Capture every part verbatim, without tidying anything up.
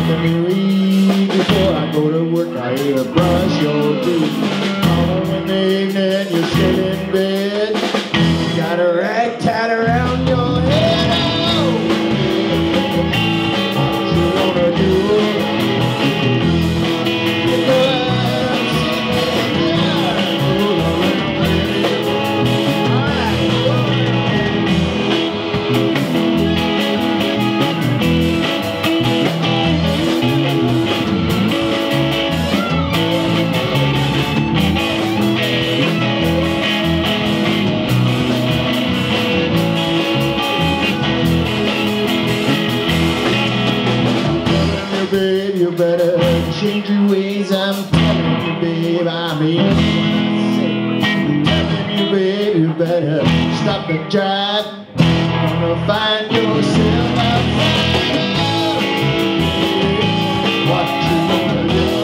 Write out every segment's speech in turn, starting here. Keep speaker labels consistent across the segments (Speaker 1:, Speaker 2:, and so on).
Speaker 1: Nothing to eat before I go to work. I hear a brush your teeth. Home in the evening, you sit in bed. You got a rag tied around your head. Oh, what you wanna do? Babe, you better change your ways. I'm telling you, babe, I mean what I say. I'm telling you, babe, you better stop the drive. You're gonna find yourself outside. What you gonna do?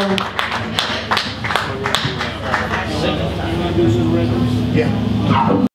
Speaker 1: Yeah.